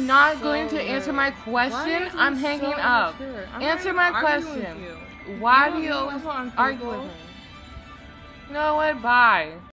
not so going to answer rude. my Why are question, you I'm so hanging up. immature? I'm Answer not my even arguing question. with you. Why You do you don't always know on argue with people. me? You know what? Bye.